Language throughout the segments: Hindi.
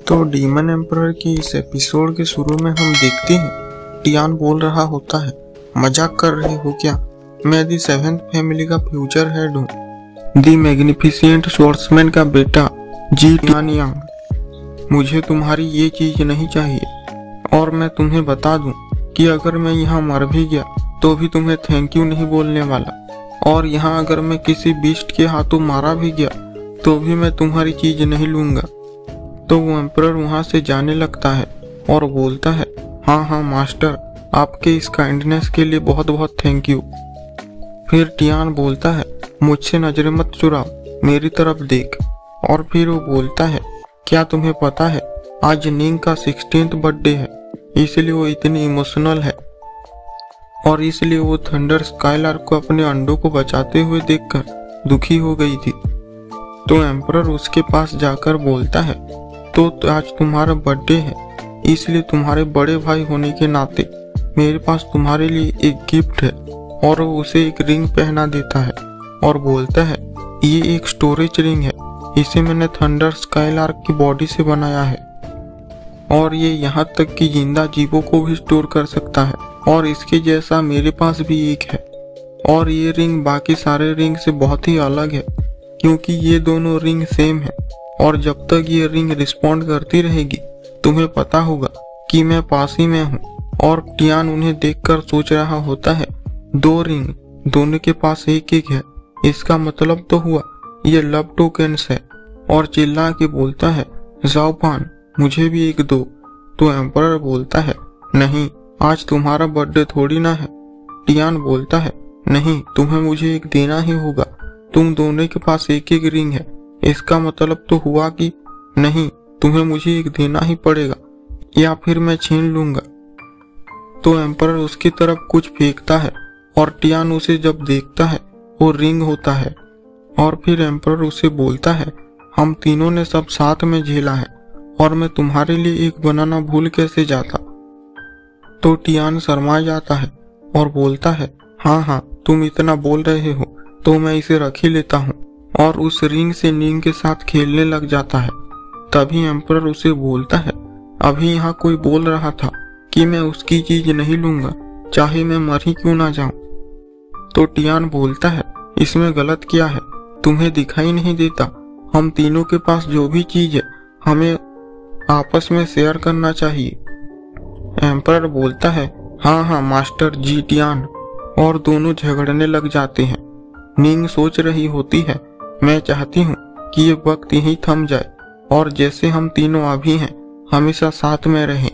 तो डीमन एम्परर के इस एपिसोड के शुरू में हम देखते हैं टियान बोल रहा होता है, मजाक कर रहे हो क्या? मैं दी सेवेंथ फैमिली का फ्यूचर हेड हूँ, दी मैग्निफिसेंट स्वॉर्ड्समैन का बेटा जी टियान यांग। मुझे तुम्हारी ये चीज नहीं चाहिए और मैं तुम्हें बता दूं कि अगर मैं यहाँ मर भी गया तो भी तुम्हें थैंक यू नहीं बोलने वाला, और यहाँ अगर मैं किसी बीस्ट के हाथों मारा भी गया तो भी मैं तुम्हारी चीज नहीं लूंगा। तो वो एम्परर वहां से जाने लगता है और बोलता है, हाँ मास्टर, आपके इस काइंडनेस के लिए बहुत बहुत थैंक यू। फिर टियान बोलता है, मुझसे नजरें मत चुराओ, मेरी तरफ देख। और फिर वो बोलता है, क्या तुम्हें पता है आज निंग का 16th बर्थडे है, इसलिए वो इतनी इमोशनल है और इसलिए वो थंडर स्काईलार्क को अपने अंडों को बचाते हुए देखकर दुखी हो गई थी। तो एम्परर उसके पास जाकर बोलता है, तो आज तुम्हारा बर्थडे है, इसलिए तुम्हारे बड़े भाई होने के नाते मेरे पास तुम्हारे लिए एक गिफ्ट है। और वो उसे एक रिंग पहना देता है और बोलता है, ये एक स्टोरेज रिंग है, इसे मैंने थंडर स्काईलार्क की बॉडी से बनाया है और ये यहाँ तक कि जिंदा जीवों को भी स्टोर कर सकता है, और इसके जैसा मेरे पास भी एक है। और ये रिंग बाकी सारे रिंग से बहुत ही अलग है क्योंकि ये दोनों रिंग सेम है, और जब तक ये रिंग रिस्पॉन्ड करती रहेगी तुम्हें पता होगा कि मैं पास ही में हूँ। और टियान उन्हें देखकर सोच रहा होता है, दो रिंग, दोनों के पास एक एक है, इसका मतलब तो हुआ ये लव टोकन्स है। और चिल्ला के बोलता है, ज़ाओफान, मुझे भी एक दो। तो एम्परर बोलता है, नहीं, आज तुम्हारा बर्थडे थोड़ी ना है। टियान बोलता है, नहीं, तुम्हें मुझे एक देना ही होगा, तुम दोनों के पास एक एक रिंग है, इसका मतलब तो हुआ कि नहीं, तुम्हें मुझे एक देना ही पड़ेगा या फिर मैं छीन लूंगा। तो एम्परर उसकी तरफ कुछ फेंकता है और टियान उसे जब देखता है वो रिंग होता है। और फिर एम्परर उसे बोलता है, हम तीनों ने सब साथ में झेला है और मैं तुम्हारे लिए एक बनाना भूल कैसे जाता। तो टियान शर्मा जाता है और बोलता है, हाँ, तुम इतना बोल रहे हो तो मैं इसे रख ही लेता हूँ, और उस रिंग से निंग के साथ खेलने लग जाता है। तभी एम्परर उसे बोलता है, अभी यहाँ कोई बोल रहा था कि मैं उसकी चीज नहीं लूंगा, चाहे मैं मर ही क्यों ना जाऊं। तो टियान बोलता है, इसमें गलत क्या है, तुम्हें दिखाई नहीं देता, हम तीनों के पास जो भी चीज है हमें आपस में शेयर करना चाहिए। एम्परर बोलता है, हाँ मास्टर जी टियान, और दोनों झगड़ने लग जाते हैं। निंग सोच रही होती है, मैं चाहती हूँ कि ये वक्त यहीं थम जाए और जैसे हम तीनों अभी हैं हमेशा साथ में रहें।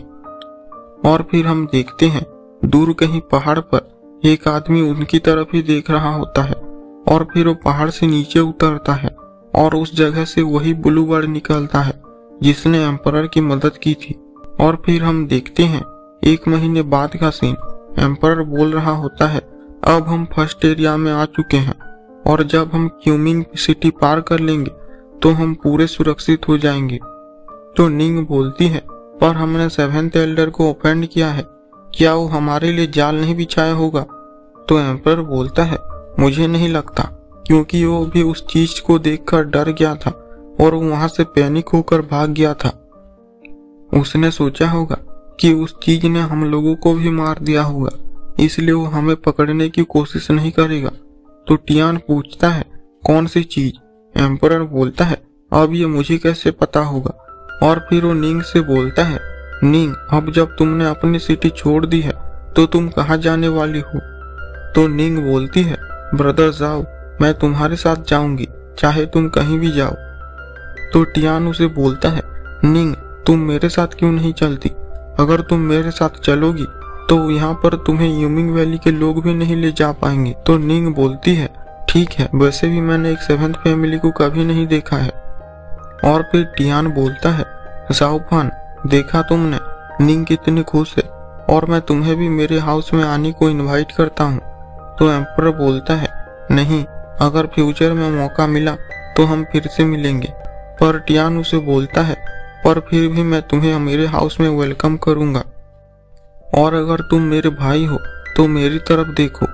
और फिर हम देखते हैं दूर कहीं पहाड़ पर एक आदमी उनकी तरफ ही देख रहा होता है, और फिर वो पहाड़ से नीचे उतरता है और उस जगह से वही ब्लू बर्ड निकलता है जिसने एम्परर की मदद की थी। और फिर हम देखते हैं 1 महीने बाद का सीन। एम्परर बोल रहा होता है, अब हम फर्स्ट एरिया में आ चुके हैं और जब हम क्यूमिंग सिटी पार कर लेंगे तो हम पूरे सुरक्षित हो जाएंगे। तो निंग बोलती है, पर हमने 7th एल्डर को ओफेंड किया है, क्या वो हमारे लिए जाल नहीं बिछाया होगा? तो एम्परर बोलता है, मुझे नहीं लगता, क्योंकि वो भी उस चीज को देखकर डर गया था और वहां से पैनिक होकर भाग गया था। उसने सोचा होगा कि उस चीज ने हम लोगों को भी मार दिया होगा, इसलिए वो हमें पकड़ने की कोशिश नहीं करेगा। तो टियान पूछता है, कौन सी चीज? एम्परर बोलता है, अब ये मुझे कैसे पता होगा? और फिर वो निंग से बोलता है, निंग, अब जब तुमने अपनी सिटी छोड़ दी है तो तुम कहाँ जाने वाली हो? तो निंग बोलती है, ब्रदर जाओ, मैं तुम्हारे साथ जाऊंगी, चाहे तुम कहीं भी जाओ। तो टियान उसे बोलता है, निंग, तुम मेरे साथ क्यों नहीं चलती? अगर तुम मेरे साथ चलोगी तो यहाँ पर तुम्हें यूमिंग वैली के लोग भी नहीं ले जा पाएंगे। तो निंग बोलती है, ठीक है, वैसे भी मैंने एक 7th फैमिली को कभी नहीं देखा है। और फिर टियान बोलता है, ज़ाओफान, देखा तुमने, निंग कितनी खुश है और मैं तुम्हें भी मेरे हाउस में आने को इनवाइट करता हूँ। तो एम्परर बोलता है, नहीं, अगर फ्यूचर में मौका मिला तो हम फिर से मिलेंगे। पर टियान उसे बोलता है, पर फिर भी मैं तुम्हें मेरे हाउस में वेलकम करूंगा, और अगर तुम मेरे भाई हो तो मेरी तरफ देखो।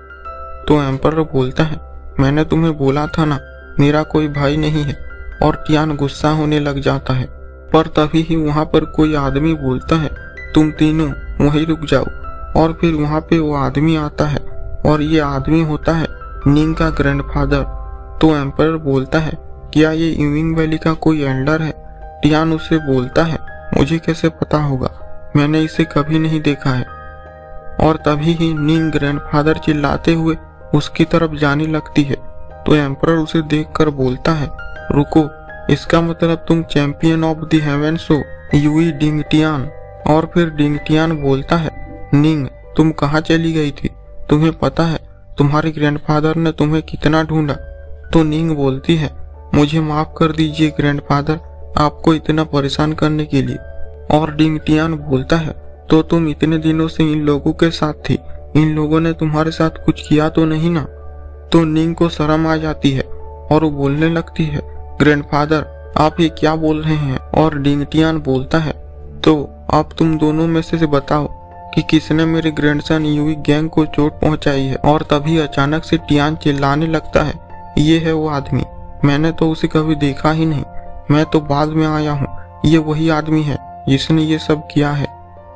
तो एम्परर बोलता है, मैंने तुम्हें बोला था ना, मेरा कोई भाई नहीं है। और टियान गुस्सा होने लग जाता है पर तभी ही वहाँ पर कोई आदमी बोलता है, तुम तीनों वहीं रुक जाओ। और फिर वहाँ पे वो आदमी आता है और ये आदमी होता है निंग का ग्रैंडफादर। तो एम्परर बोलता है, क्या ये यूइंग वैली का कोई एल्डर है? टियान उससे बोलता है, मुझे कैसे पता होगा, मैंने इसे कभी नहीं देखा है। और तभी ही निंग ग्रैंडफादर चिल्लाते हुए उसकी तरफ जाने लगती है। तो एम्परर उसे देखकर बोलता है, रुको, इसका मतलब तुम चैंपियन ऑफ द हेवेंस हो, यूई डिंगटियान। और फिर डिंगटियान बोलता है, निंग तुम कहाँ चली गई थी? तुम्हें पता है तुम्हारे ग्रैंडफादर ने तुम्हें कितना ढूंढा? तो निंग बोलती है, मुझे माफ कर दीजिए ग्रैंडफादर, आपको इतना परेशान करने के लिए। और डिंगटियान बोलता है, तो तुम इतने दिनों से इन लोगों के साथ थी, इन लोगों ने तुम्हारे साथ कुछ किया तो नहीं ना? तो निंग को शर्म आ जाती है और वो बोलने लगती है, ग्रैंडफादर आप ये क्या बोल रहे हैं? और डिंगटियान बोलता है, तो आप तुम दोनों में से बताओ कि किसने मेरे ग्रैंडसन यूई गैंग को चोट पहुंचाई है। और तभी अचानक से टियान चिल्लाने लगता है, ये है वो आदमी, मैंने तो उसे कभी देखा ही नहीं, मैं तो बाद में आया हूँ, ये वही आदमी है जिसने ये सब किया है।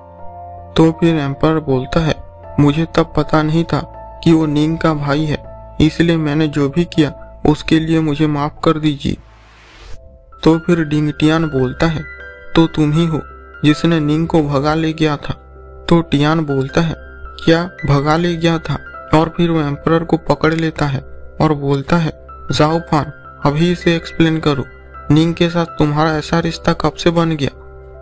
तो फिर एम्परर बोलता है, मुझे तब पता नहीं था कि वो निंग का भाई है, इसलिए मैंने जो भी किया उसके लिए मुझे माफ कर दीजिए। तो फिर डिंगटियान बोलता है, तो तुम ही हो जिसने निंग को भगा ले गया था? तो टियान बोलता है, क्या भगा ले गया था? और फिर वो एम्परर को पकड़ लेता है और बोलता है, जाओ फान, अभी इसे एक्सप्लेन करो, निंग के साथ तुम्हारा ऐसा रिश्ता कब से बन गया?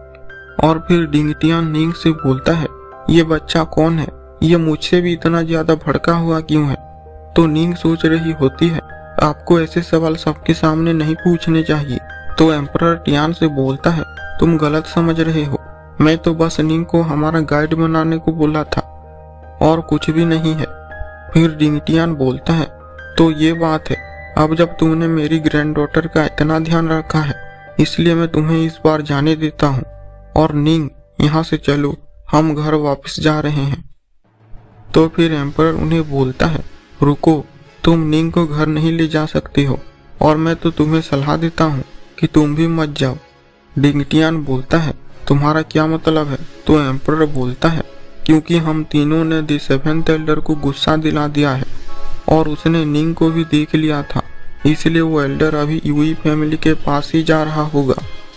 और फिर डिंगटियान निंग से बोलता है, ये बच्चा कौन है, ये मुझसे भी इतना ज्यादा भड़का हुआ क्यों है? तो निंग सोच रही होती है, आपको ऐसे सवाल सबके सामने नहीं पूछने चाहिए। तो एम्परर टियान से बोलता है, तुम गलत समझ रहे हो, मैं तो बस निंग को हमारा गाइड बनाने को बोला था और कुछ भी नहीं है। फिर डिंगटियान बोलता है, तो ये बात है, अब जब तुमने मेरी ग्रैंड डॉटर का इतना ध्यान रखा है इसलिए मैं तुम्हें इस बार जाने देता हूँ। और निंग यहाँ से चलो, हम घर वापस जा रहे हैं। तो फिर एम्परर उन्हें बोलता है, रुको, तुम निंग को घर नहीं ले जा सकते हो और मैं तो तुम्हें सलाह देता हूँ कि तुम भी मत जाओ। डिंगटियान बोलता है, तुम्हारा क्या मतलब है? तो एम्परर बोलता है, क्योंकि हम तीनों ने द सेवेंथ एल्डर को गुस्सा दिला दिया है और उसने निंग को भी देख लिया था, इसलिए वो एल्डर अभी यूई फैमिली के पास ही जा रहा होगा।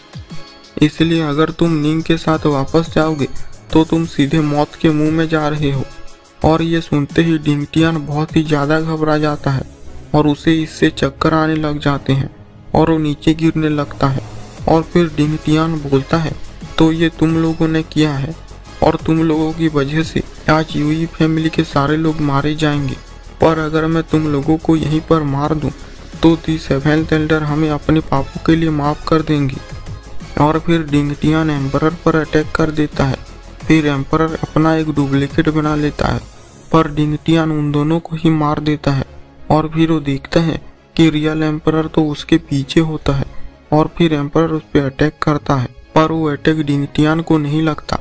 इसलिए अगर तुम निंग के साथ वापस जाओगे तो तुम सीधे मौत के मुंह में जा रहे हो। और ये सुनते ही डिंगटियान बहुत ही ज्यादा घबरा जाता है और उसे इससे चक्कर आने लग जाते हैं और वो नीचे गिरने लगता है। और फिर डिंगटियान बोलता है, तो ये तुम लोगों ने किया है और तुम लोगों की वजह से आज यूई फैमिली के सारे लोग मारे जाएंगे, पर अगर मैं तुम लोगों को यहीं पर मार दूं तो दी सेवेंथ एल्डर हमें अपने पापों के लिए माफ कर देंगी। और फिर डिंगटियान एम्परर पर अटैक कर देता है। फिर एम्परर अपना एक डुप्लीकेट बना लेता है, पर डिंगटियान उन दोनों को ही मार देता है। और फिर वो देखता है कि रियल एम्परर तो उसके पीछे होता है और फिर एम्परर उस पर अटैक करता है, पर वो अटैक डिंगटियान को नहीं लगता।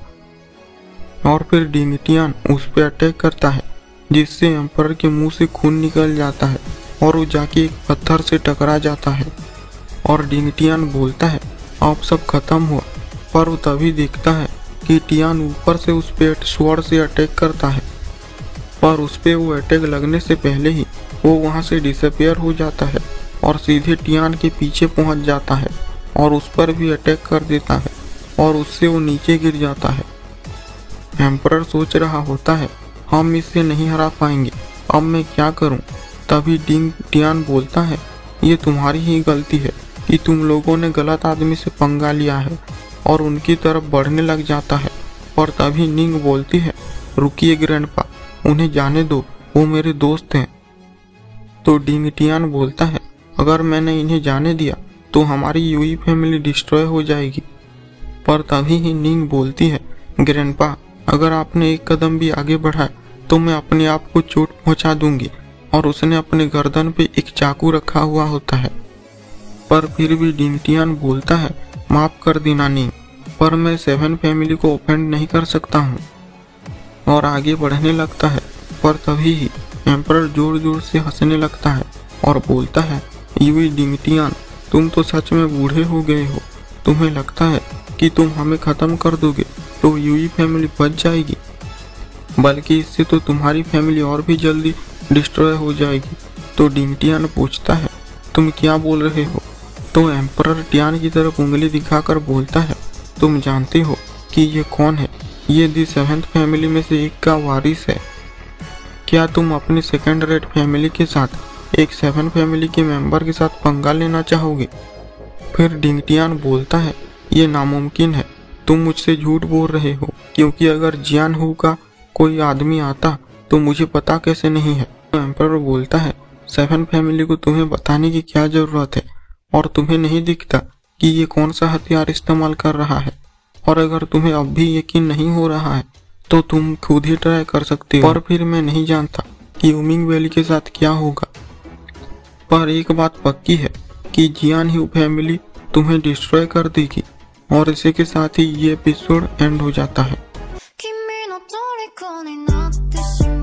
और फिर डिंगटियान उस पर अटैक करता है जिससे एम्परर के मुंह से खून निकल जाता है और वो जाके एक पत्थर से टकरा जाता है। और डिंगटियान बोलता है, अब सब खत्म हुआ, पर वो तभी देखता है कि टियान ऊपर से उस पे स्वॉर्ड से अटैक करता है, पर उस पे वो अटैक लगने से पहले ही वो वहां से डिसअपियर हो जाता है और सीधे टियान के पीछे पहुंच जाता है और उस पर भी अटैक कर देता है और उससे वो नीचे गिर जाता है। एम्परर सोच रहा होता है, हम इसे नहीं हरा पाएंगे, अब मैं क्या करूं? तभी टियान बोलता है, ये तुम्हारी ही गलती है कि तुम लोगों ने गलत आदमी से पंगा लिया है और उनकी तरफ बढ़ने लग जाता है। और तभी निंग बोलती है, रुकिए ग्रैंडपा, उन्हें जाने दो, वो मेरे दोस्त हैं। तो डिंगटियान बोलता है, अगर मैंने इन्हें जाने दिया तो हमारी यूई फैमिली डिस्ट्रॉय हो जाएगी। पर तभी ही निंग बोलती है, ग्रैंडपा, अगर आपने एक कदम भी आगे बढ़ाया तो मैं अपने आप को चोट पहुंचा दूंगी। और उसने अपने गर्दन पे एक चाकू रखा हुआ होता है। पर फिर भी डिंगटियान बोलता है, माफ कर देना निंग, पर मैं सेवन फैमिली को ऑफेंड नहीं कर सकता हूँ। और आगे बढ़ने लगता है, पर तभी ही एम्परर जोर जोर से हंसने लगता है और बोलता है, यूई डिंगटियान, तुम तो सच में बूढ़े हो गए हो, तुम्हें लगता है कि तुम हमें खत्म कर दोगे तो यूई फैमिली बच जाएगी, बल्कि इससे तो तुम्हारी फैमिली और भी जल्दी डिस्ट्रॉय हो जाएगी। तो डिंग टियान पूछता है, तुम क्या बोल रहे हो? तो एम्परर टियान की तरफ उंगली दिखाकर बोलता है, तुम जानते हो कि ये कौन है? ये दी सेवेंथ फैमिली में से एक का वारिस है। क्या तुम अपनी सेकंड रेट फैमिली के साथ एक सेवन फैमिली के मेंबर के साथ पंगा लेना चाहोगे? फिर डिंग टियान बोलता है, ये नामुमकिन है, तुम मुझसे झूठ बोल रहे हो, क्योंकि अगर जियान हू का कोई आदमी आता तो मुझे पता कैसे नहीं है। तो एम्परर बोलता है, सेवन फैमिली को तुम्हें बताने की क्या जरूरत है, और तुम्हें नहीं दिखता कि ये कौन सा हथियार इस्तेमाल कर रहा है? और अगर तुम्हें अब भी यकीन नहीं हो रहा है तो तुम खुद ही ट्राई कर सकते हो। और फिर मैं नहीं जानता कि उमिंग वैली के साथ क्या होगा, पर एक बात पक्की है कि जियान ह्यू फैमिली तुम्हें डिस्ट्रॉय कर देगी। और इसी के साथ ही ये एपिसोड एंड हो जाता है।